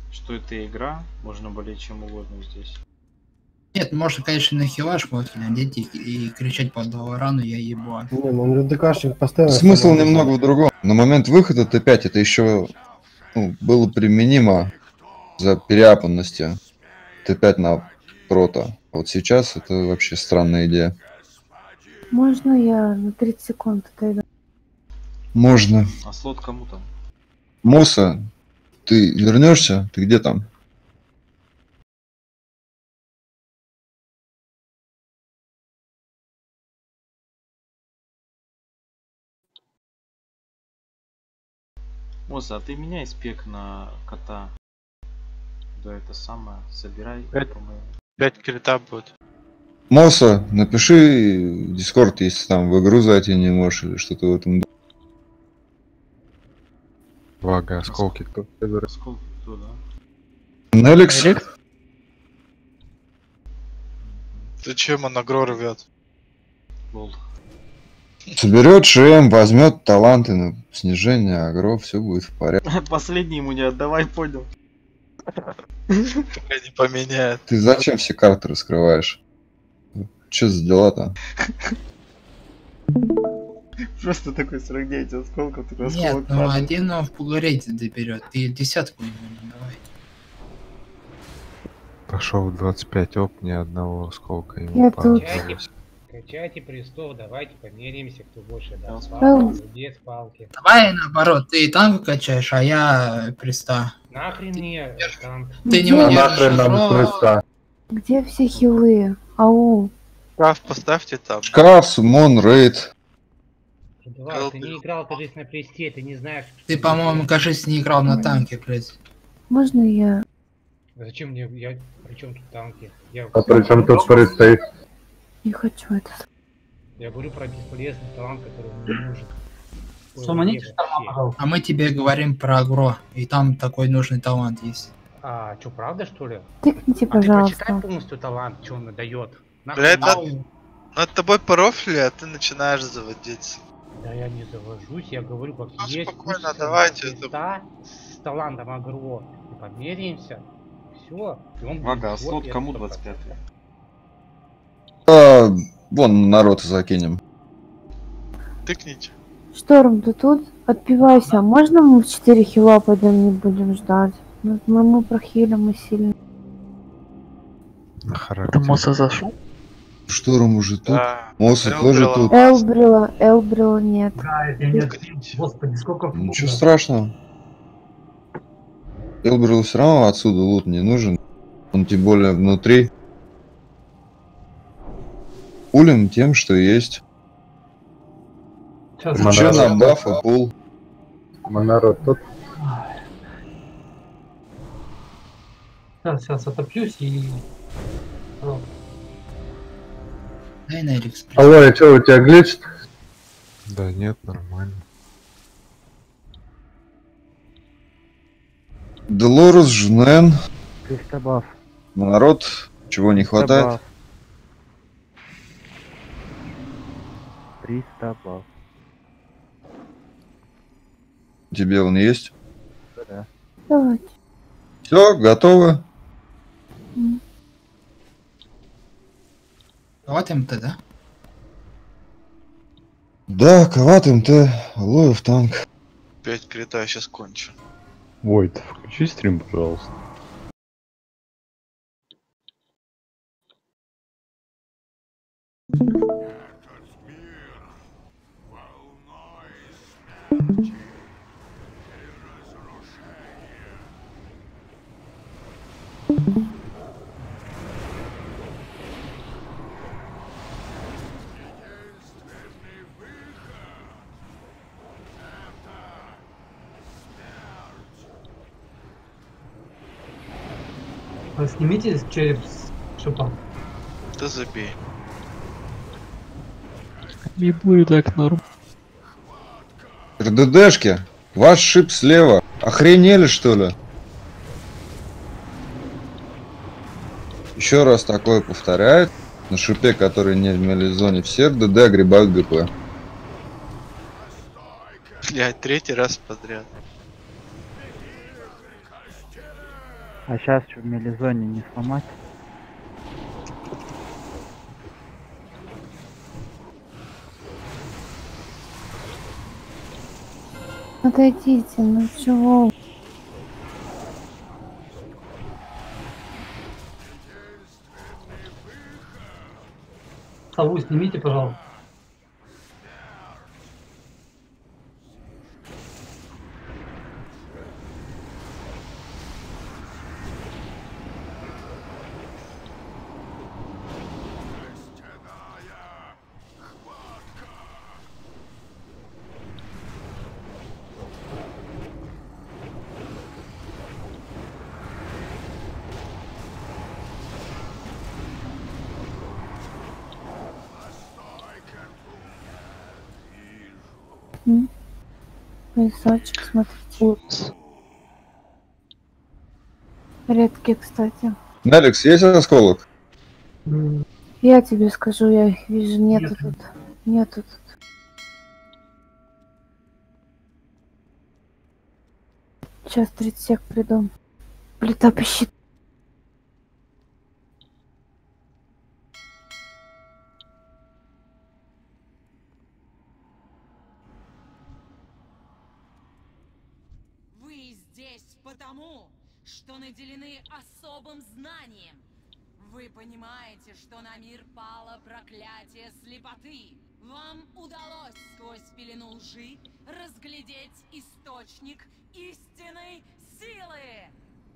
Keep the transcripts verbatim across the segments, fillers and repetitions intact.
что это игра, можно болеть чем угодно здесь. Нет, можно, конечно, на хилаш вот надеть и, и кричать под рану, я ебу. Не, ну ДКшник постоянно... Смысл немного в другом. На момент выхода Т пять это еще ну, было применимо за переапанности Т пять на прото. Вот сейчас это вообще странная идея. Можно я на тридцать секунд отойду? Можно. А слот кому там? Моса, ты вернешься? Ты где там? Моса, а ты меняй спек на кота. Да это самое, собирай, Пять. по-моему. пять крита будет. Моса, напиши Дискорд, если там в игру зайти не можешь или что-то в этом. Вага, осколки кто? Сколько кто, да? Неликс? Зачем он агро рвет? Лол. Соберет ШМ, возьмет таланты на снижение агро, все будет в порядке. Последний ему не отдавай, понял. Пока не поменяет. Ты зачем все карты раскрываешь? Че за дела-то? Просто такой сорок девять осколков, такой Нет, осколок ну падает. один он в пугарете доберет. Ты десятку ему не давай. Пошел двадцать пять оп, ни одного осколка ему Я тут. понадобилось. Качайте престол, давайте померимся, кто больше даст Да. палки, без палки. Давай наоборот, ты танк качаешь, а я приста. Нахрен мне танк. Ты не Где? удержишь Нахрен нам агро. крыса. Где все хилы? Ау. Шкаф поставьте там. Шкаф, сумон, рейд. Эдуард, ты не играл, кажись, на престе, ты не знаешь... Ты, что по-моему, делать. кажется, не играл на танке, блядь. Можно я? А зачем мне... Я... При чем тут танки? Я... А при чем тут предстоит? Не хочу это. Я говорю про бесполезный талант, который мне не нужен. Суманите Ой, шторма, вообще. пожалуйста. А мы тебе говорим про агро, и там такой нужный талант есть. А, что, правда, что ли? Тыкните, А ты почитай пожалуйста. полностью талант, что он дает. Бля, это- Ау. Над тобой порофли, а ты начинаешь заводиться. Да я не завожусь, я говорю, как Ну, есть. спокойно, пусть давайте, с листа с талантом агро. И померяемся. Все. Вага, а слот кому двадцать пятый? А, вон народ закинем. Тыкните. Шторм, ты тут? Отпивайся. Можно мы в четыре хила пойдем, не будем ждать? Ну, мы, мы прохилим, мы сильно. На характер. Моса зашел? Шторм уже тут. Да. Моса Элбрила. тоже тут. Элбрила, Элбрила нет. Да, это нет. Тыкните. Господи, сколько... Ничего страшного. Элбрил все равно отсюда лут не нужен. Он тем более внутри. Пулим тем, что есть. Сейчас, Монарх. Че на бафа пул. Монарод тут. сейчас, сейчас отопьюсь и... О, Дай на Эликс. Алло, я что, у тебя гличит? Да нет, нормально. Делорус, Жнен. триста баф. Народ, чего не хватает? триста баф. Тебе он есть? Да. Давайте. Все, готовы? Вот МТ, да? Да, Кават МТ, Алоев танк. пять крита, я сейчас кончу. Войт, включи стрим, пожалуйста. а снимите череп с шипа. Да забей. Ебу и так норм. РДДшки, ваш шип слева. Охренели, что ли? Еще раз такое повторяет. На шипе, который не в мелизоне, все РДД огребают ГП. Блять, третий раз подряд. А сейчас что, в мелизоне не сломать? Отойдите, ну чего? Сову снимите, пожалуйста. М? Поясочек, смотрите. Редкие, кстати. Алекс, есть осколок? Я тебе скажу, я их вижу, нету тут. Нету тут. Сейчас тридцать сек приду. Плита пищит. Вы здесь потому, что наделены особым знанием. Вы понимаете, что на мир пало проклятие слепоты. Вам удалось сквозь пелену лжи разглядеть источник истинной силы.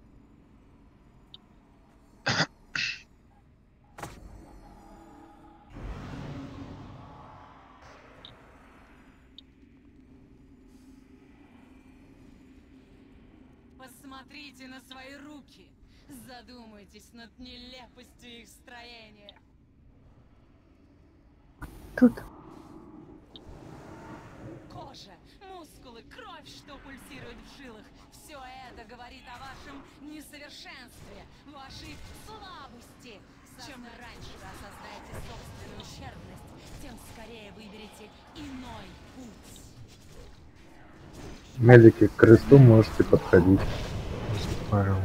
Посмотрите на свои руки. Задумайтесь над нелепостью их строения. Тут. Кожа, мускулы, кровь, что пульсирует в жилах. Все это говорит о вашем несовершенстве, вашей слабости. Чем раньше вы осознаете собственную ущербность, тем скорее выберете иной путь. Медики, к кресту можете подходить. Понял.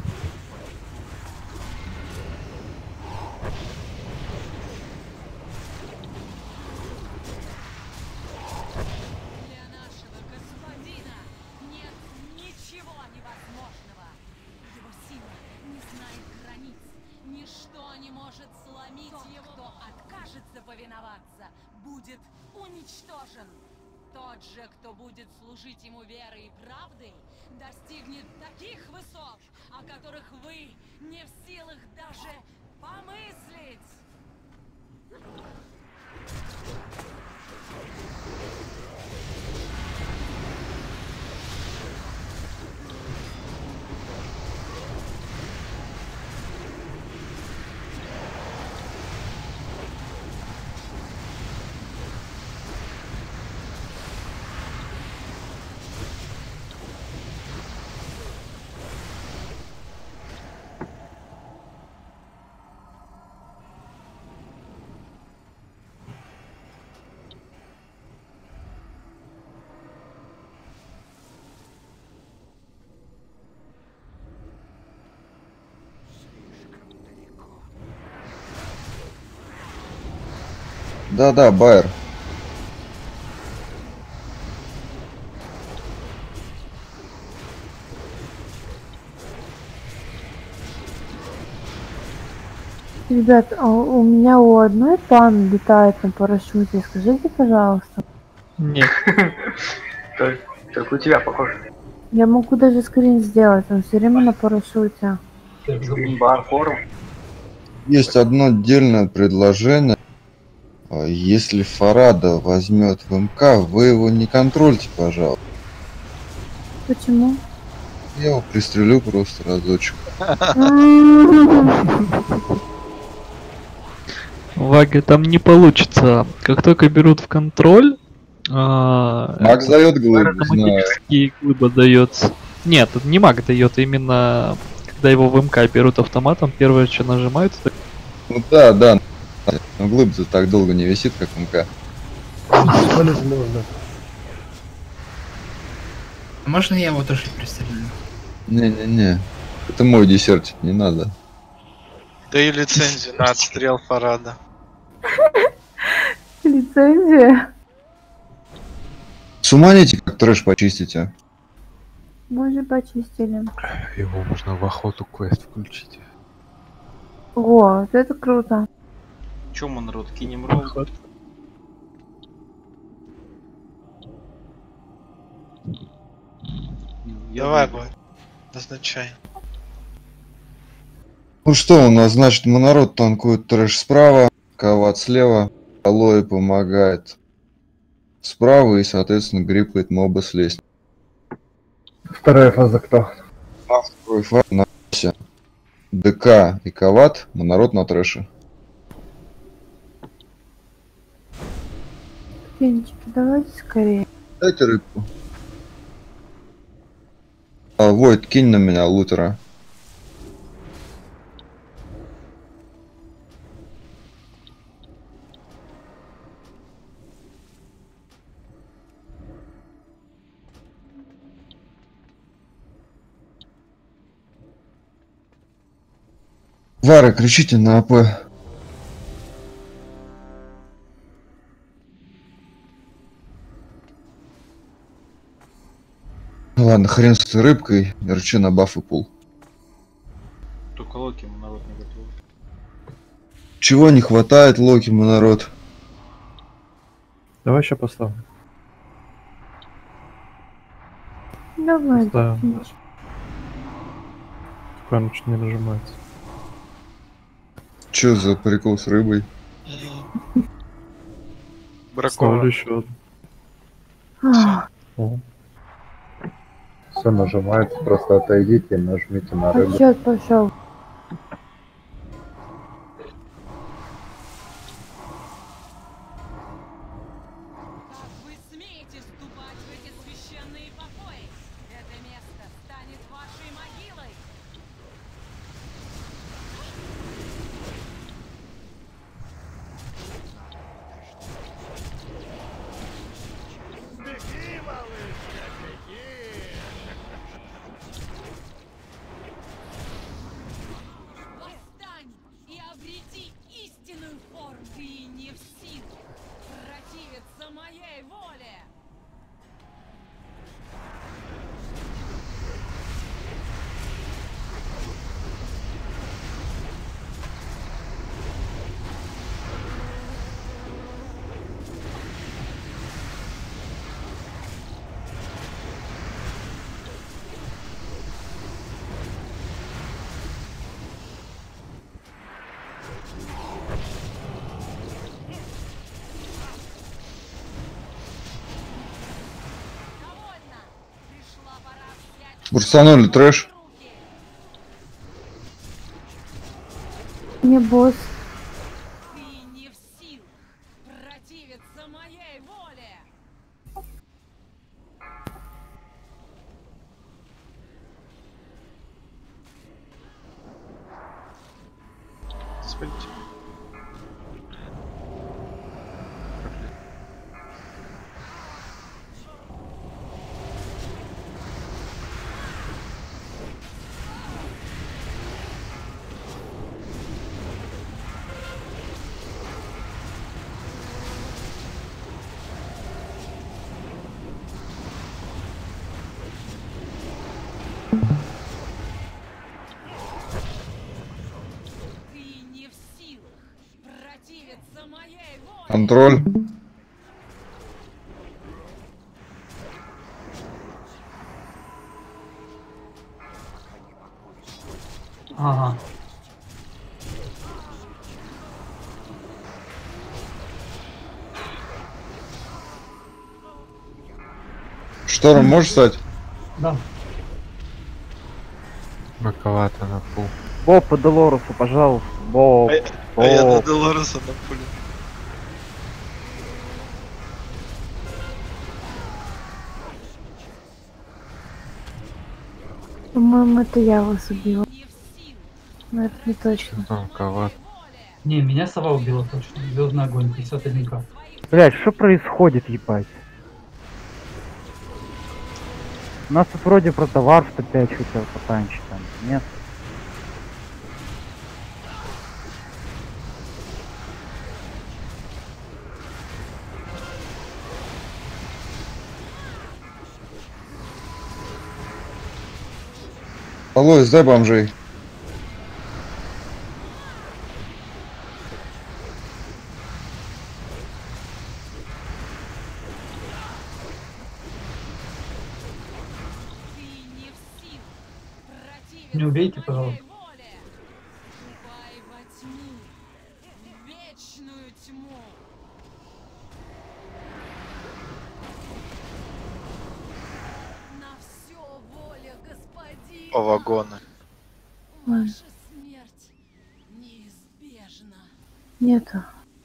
Для нашего господина нет ничего невозможного. Его сила не знает границ. Ничто не может сломить его. Кто откажется повиноваться, будет уничтожен. Тот же, кто будет служить ему верой и правдой, достигнет таких высот, о которых вы не в силах даже помыслить. Да-да, Байер. Ребят, а у меня у одной пан летает на парашюте. Скажите, пожалуйста. Нет. Только у тебя похоже. Я могу даже скрин сделать, он все время на парашюте. Бар, форум. Есть одно отдельное предложение. А Если Фарада возьмет в МК, вы его не контрольте, пожалуйста. Почему? Я его пристрелю просто разочек. Вага, там не получится. Как только берут в контроль, а, Макс это дает глыбы, знаю. автоматически глыба дается. Нет, это не маг дает, именно когда его в МК берут автоматом, первое, что нажимают, это... Ну да, да. Но глыб-то так долго не висит, как МК. Можно. Можно я его тоже пристрелю? Не-не-не. Это мой десерт, не надо. Да и лицензию на отстрел Фарада. Лицензия? С ума нете, как трэш почистите? Мы же почистили. Его можно в охоту квест включить. О, вот это круто. Чё мы, народ, кинем ролл? Давай, бой. Назначай. Ну что у нас, значит, монород танкует трэш справа, Кават слева, Алоэ помогает справа и, соответственно, гриппает моба с лестницы. Вторая фаза кто? А второй фаза на Асе. ДК и Кават, монород на трэше. Фенчики, давайте скорее. Дайте рыбку. А, Войт, кинь на меня лутера. Вара, кричите на АП. Ладно, хрен с этой рыбкой, рычи на баф и пул. Только Локи ему народ не готов. Чего не хватает Локи, мы народ? Давай сейчас поставим. Давай. Поставим. Прям чуть не нажимается. Чё за прикол с рыбой? Ставлю еще А, одну. Все нажимается, просто отойдите и нажмите на рыбу. отчет пошел. Как вы смеете ступать в эти священные покои? Это место станет вашей могилой. Восстань и обрети истинную форму. Ты не в силах противиться моей воле. Довольно. Пришла пора взять Бурсанули трэш. руки. Не босс. Ты не в силах противиться моей воле. Спалите. Ты не в силах противиться моей воле. Контроль. Ага. Шторм можешь стать? Да. Маковато на пул. Боб по Долорусу, пожалуйста. Боб. А я, а я на Боб. Долореса на пуле. По-моему, это я вас убила. Не в силах Но это не точно. Там коват. Не, меня сова убила точно. Звездный огонь, пятьдесят один к. Блять, что происходит, ебать? У нас тут вроде про товар сто пять хотел потанчить там, нет? Алло, сдай бомжей. Не убейте, пожалуйста. О, вагоны. Ой. Нету.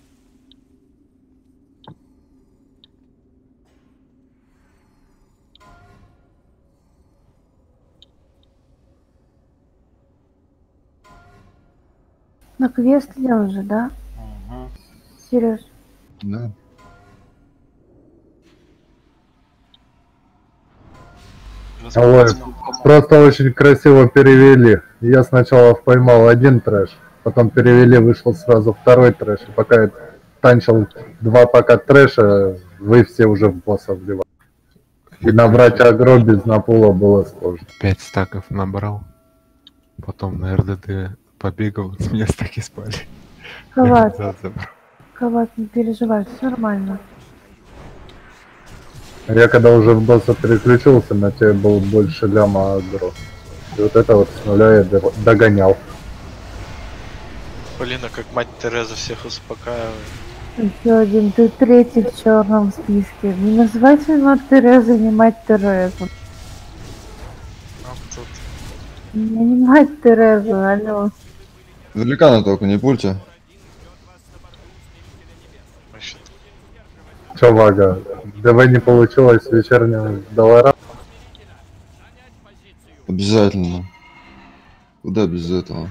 На квест идем уже, да? Угу. Сереж. Да. Алло, просто очень красиво перевели. Я сначала поймал один трэш, потом перевели, вышел сразу второй трэш. И пока я танчил два пока трэша, вы все уже в босса вливали. И набрать агро без напула было сложно. Пять стаков набрал. Потом на эр дэ дэ побегал, с меня стаки спали. Кават. Назад забрал. Кават, не переживай, все нормально. Я когда уже в босса переключился, на тебе было больше ляма агро. И вот это вот с нуля я догонял. Полина, как мать Тереза, всех успокаивает. Еще один, ты третий в черном списке. Не называйте мать Терезу, не мать Терезу. А тут... Я не мать Терезу, алло. Великана только не пульте. Чё, Вага, ДВ не получилось вечернего доллара? Обязательно. Куда без этого?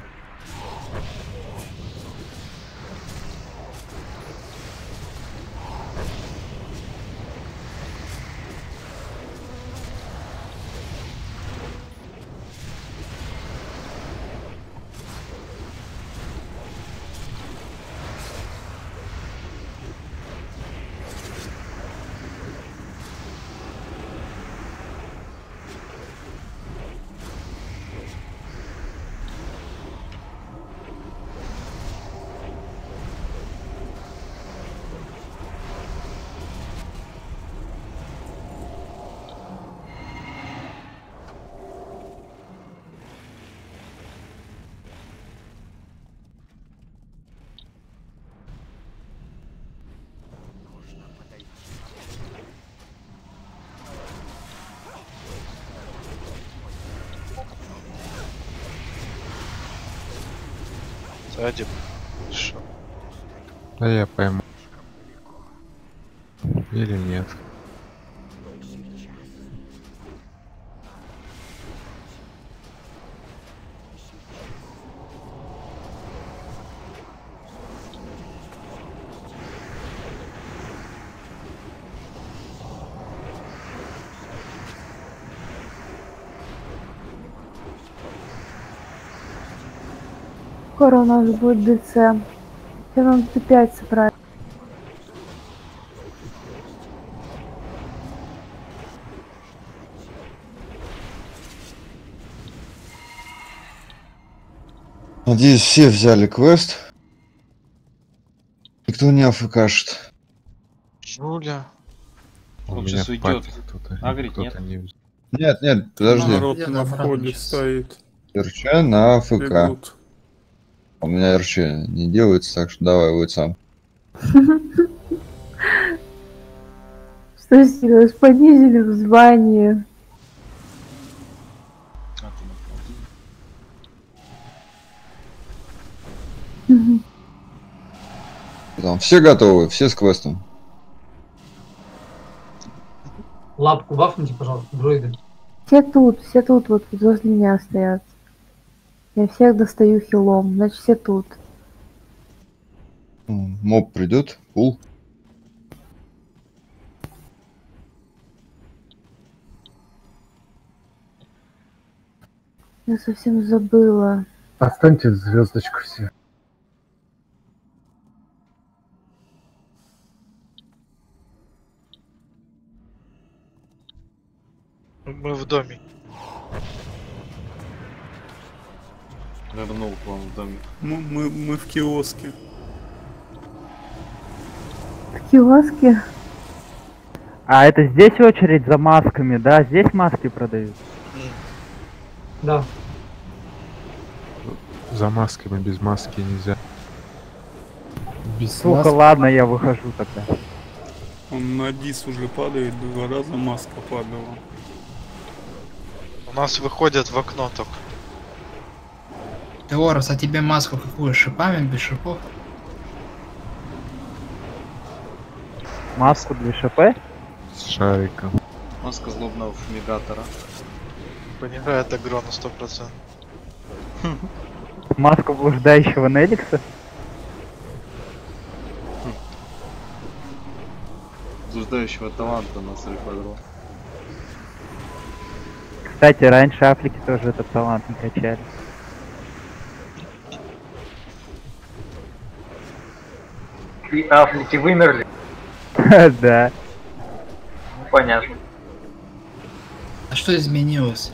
Сзади. Шо? Да я пойму. Или нет. Скоро у нас будет ДЦ. Сейчас нам Т пять собрать. Надеюсь, все взяли квест. Никто не АФКшит. Жуля. У Он меня сейчас уйдет. кто-то Агрить, нет? кто-то не взял. Нет, нет, подожди. Народ на входе стоит. РЧ на АФК. Бегут. У меня РЧ не делается, так что давай вот сам. Что, Сереж, понизили в звании? Там все готовы, все с квестом. Лапку бафните, пожалуйста, дроиды. Все тут, все тут, вот возле меня стоят. Я всех достаю хилом, значит все тут. Моб придет, пул. Я совсем забыла. Останьте звездочку все. Мы в доме. Вернул к вам в домик. Мы, мы, мы в киоске. В киоске? А это здесь очередь за масками, да? Здесь маски продают? Да. За масками, без маски нельзя. Без Сука, маски. ладно, я выхожу тогда. Он на дис уже падает, два раза маска падала. У нас выходят в окно только. Теорос, а тебе маску какую? С шипами, без шипов? Маску для ШП? С шариком. Маска злобного фумигатора. Понимает агро на сто процентов. Маску блуждающего Неликса? Блуждающего таланта на сальфагро. Кстати, раньше Африки тоже этот талант не качали. И Африки вымерли? Да. Ну, понятно. А что изменилось?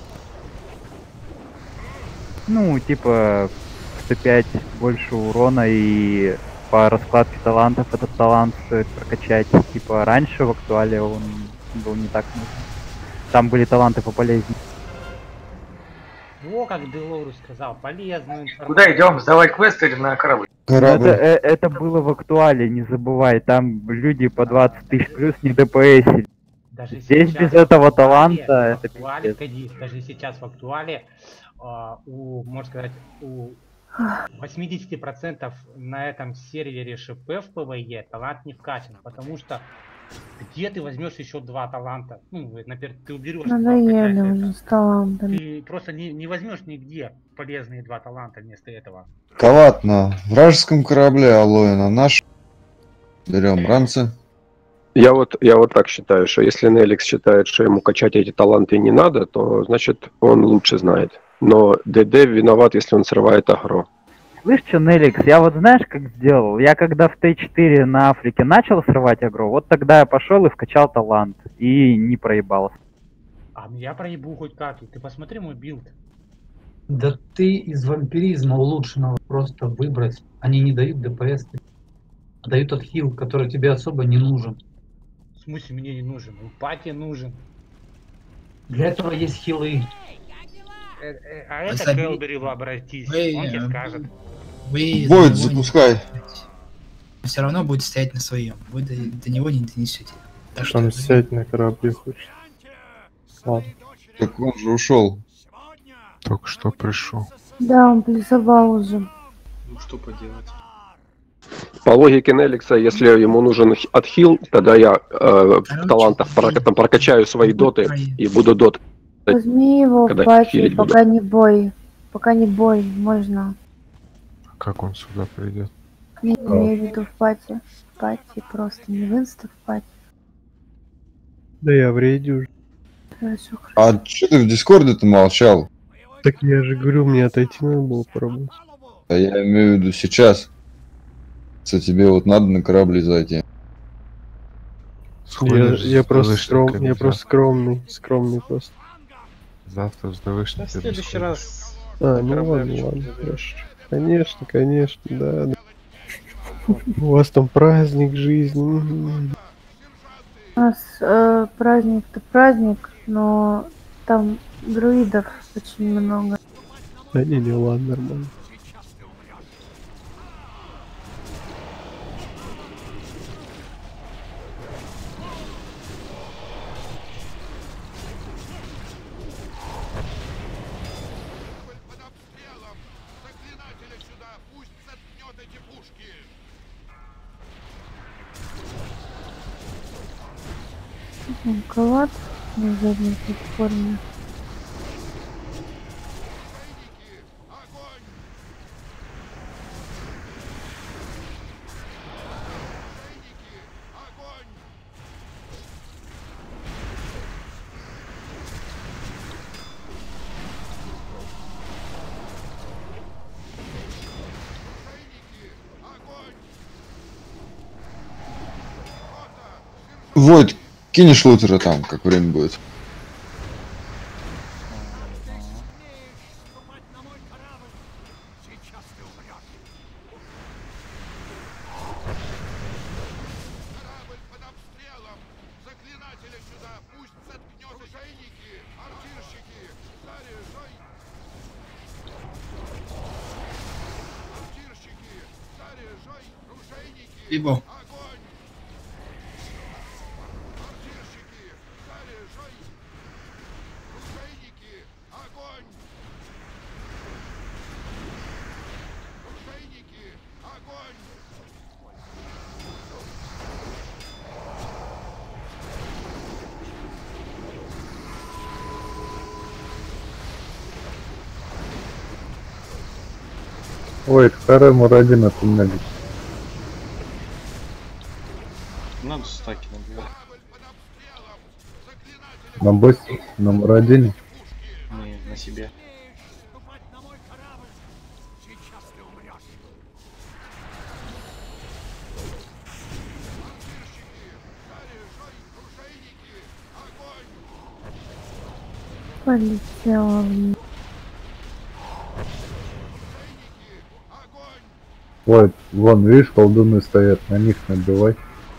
Ну, типа, сто пять больше урона и по раскладке талантов этот талант стоит прокачать. Типа, раньше в актуале он был не так нужен. Там были таланты пополезнее. Во, как Делорус сказал, полезную информацию. Куда идем? Сдавать квест или на корабль? Это, э, это было в актуале, не забывай. Там люди по двадцать тысяч плюс не ДПСили. Даже Здесь сейчас без этого в актуале- таланта в это актуале, пиздец. погоди, даже сейчас в актуале а, у, можно сказать, у восемьдесят процентов на этом сервере ШП в ПВЕ талант не вкачан, потому что где ты возьмешь еще два таланта? Ну, например, ты уберешь два Надоели понятия. уже с талантами. Ты просто не, не возьмешь нигде полезные два таланта вместо этого. Калат на вражеском корабле, алоэ на наш. Берем ранцы. Я вот, я вот так считаю, что если Неликс считает, что ему качать эти таланты не надо, то значит он лучше знает. Но ДД виноват, если он срывает агро. Слышь, что, Неликс, я вот знаешь, как сделал? Я когда в Т четыре на Африке начал срывать агро, вот тогда я пошел и вкачал талант. И не проебался. А я проебу хоть как, и ты посмотри мой билд. Да ты из вампиризма улучшенного просто выбрать. Они не дают ДПС, дают отхил, который тебе особо не нужен. В смысле мне не нужен? Эмпатия нужен. Для этого есть хилы. Э, э, А это Заби- Келберилу обратись, Вы, он тебе э, скажет. Вы Бойд, до него не- запускай. Все равно будет стоять на своем. Вы до, до него не донесете. Так что Там вы- сядь на корабле хочет. Ладно. Так он же ушел. Только что пришел. Да, он плюсовал уже. Ну что поделать? По логике Неликса, если ему нужен х- отхил, тогда я э, в талантах прока- там прокачаю свои доты и буду дот. Возьми его Когда в пати, хилить буду. пока не бой. Пока не бой, можно. Как он сюда придет? Не имею в виду в пати. В пати просто, не в инста, в пати. Да я в рейде уже. Хорошо, хорошо. А че ты в Дискорде-то молчал? Так я же говорю, мне отойти надо было поработать. А я имею в виду сейчас. Что тебе вот надо на корабль зайти. Я, Сходишь я с просто ДВшниками скром, я завтра. просто скромный, скромный просто. Завтра с ДВшниками В следующий сходишь. раз. А, на ну корабле ладно, что-то ладно, заберешь. хорошо. Конечно, конечно, да, да. У вас там праздник жизни. м-м. У нас э, праздник-то праздник, но там друидов очень много. Да не, не, ладно, нормально. Калат на задней платформе. Войд, кинешь лутера там, как время будет. Ибо. Ой, второй Мурадин отменили. Надо стаки набивать. На боссе, на Мурадине. Не, на себе. Полетела вниз. Ой, вон, видишь, колдуны стоят, на них набивай.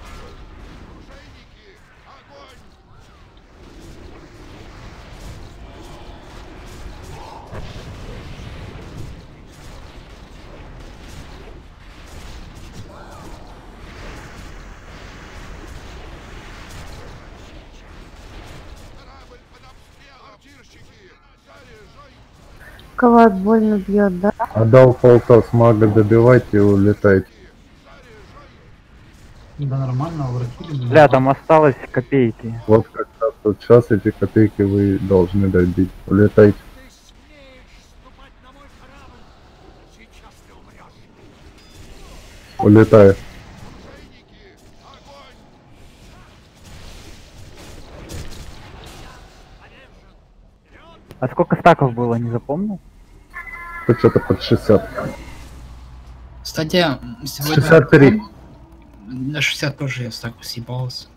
Кого больно бьет, да? Отдал полта с мага, добивайте и улетайте. Да нормально, вратили. Бля, там осталось копейки. Вот как раз вот сейчас эти копейки вы должны добить. Улетайте. Улетаю. А сколько стаков было, не запомнил? Тут что-то под шестьдесят. Кстати, сегодня... шестьдесят три. На шестьдесят тоже я так съебался.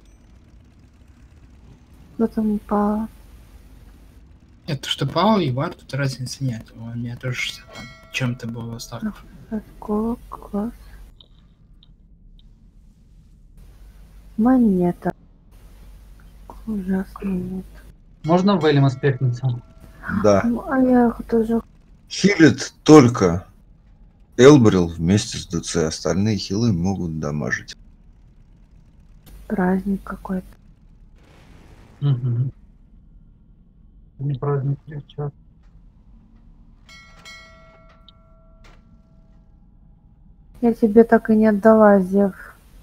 Кто там упал? Это что Пао и Вар, тут разницы нет. У меня тоже шестьдесят там чем-то было стаков. Какого класс? Монета. Ужасно нет. Можно в Элем аспектнуться? Да. Ну, а я их тоже... Хилит только Элбрил вместе с ДЦ. Остальные хилы могут дамажить. Праздник какой-то. Угу. Не праздник, девчат. Я тебе так и не отдала, Зев.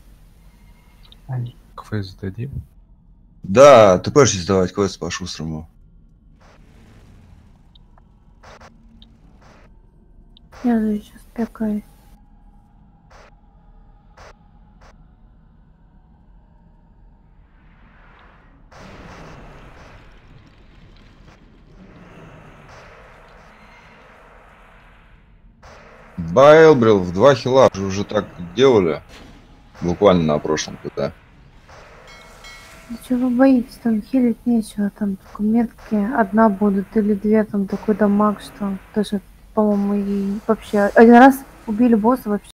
Квест дадим? Да, ты будешь сдавать квест по шустрому. Я же сейчас пекаюсь. Байлбрил в два хила же уже так делали. Буквально на прошлом ПТ. Да чего вы боитесь, там хилить нечего, там только метки одна будут или две, там такой дамаг, что даже, по-моему, и вообще один раз убили босса вообще.